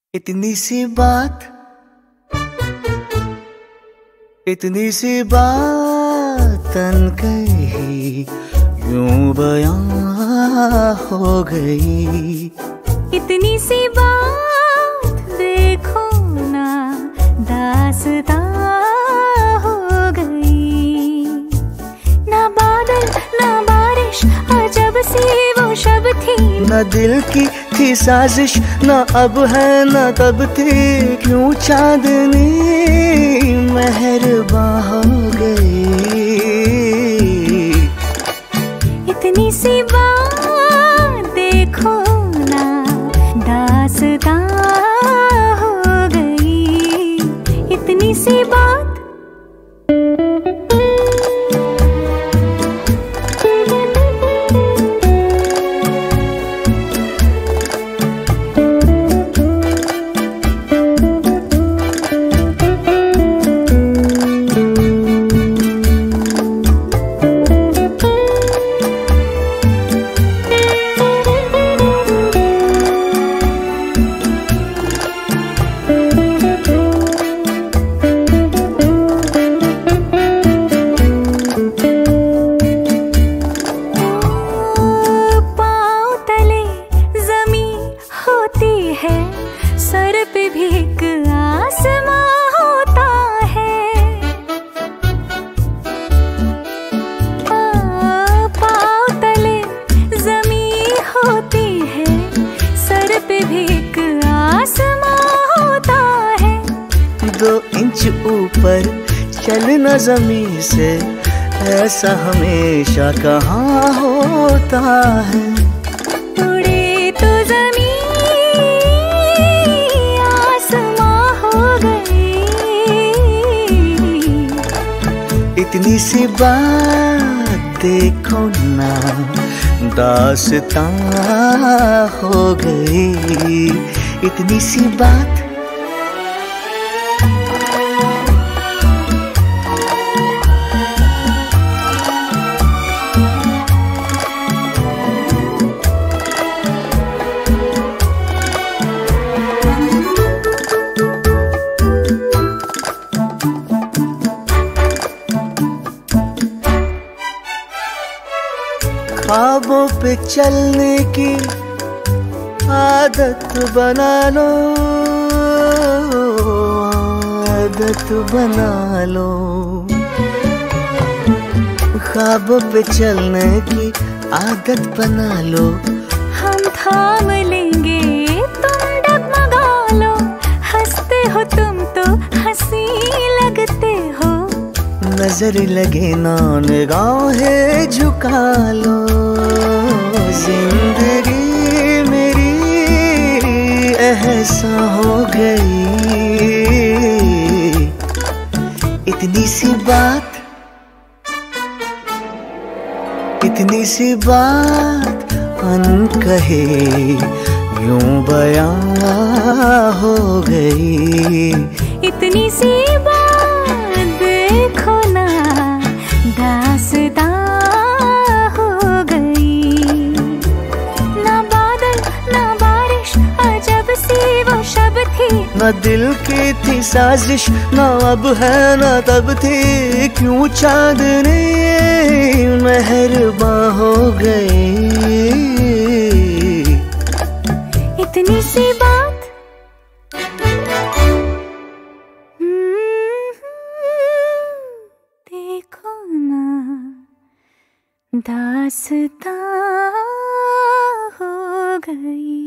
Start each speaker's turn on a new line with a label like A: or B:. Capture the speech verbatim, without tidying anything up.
A: इतनी सी बात, इतनी सी बात तन कही यूं बयां हो गई।
B: इतनी सी बात देखो ना दास्तां हो गई। ना बादल ना बारिश अजब सी वो शब थी।
A: न दिल की थी साजिश न अब है न तब थी। क्यों चांदनी मेहरबान हो गई।
B: इतनी सी बात देखो ना दास्तां हो गई। इतनी सी बात सर पे भी एक आसमां होता है। पाँव तले ज़मीं होती है। सर पे भी एक आसमां होता है।
A: दो इंच ऊपर चलना ज़मीं से ऐसा हमेशा कहाँ होता है।
B: उड़े तो ज़मीं
A: इतनी सी बात देखो ना दास्तां हो गई। इतनी सी बात ख्वाबों पे चलने की आदत बना लो, आदत बना लो। ख्वाबों पे चलने की आदत बना लो।
B: हम थाम लेंगे तुम डगमगा लो। हंसते हो तुम तो हंसी लगते हो।
A: नजर लगे ना निगाहें झुका लो। जिंदगी मेरी ऐसा हो गई। इतनी सी बात, इतनी सी बात अनकहे यूं बयां हो गई।
B: इतनी सी बात देखो ना दास्तां हो गई। ना बादल ना बारिश अजब सी वो शब थी।
A: न दिल की थी साजिश न अब है न तब थी। क्यों चांदनी मेहरबान हो गई।
B: इतनी सी बात देखो ना दास्तां हो गई।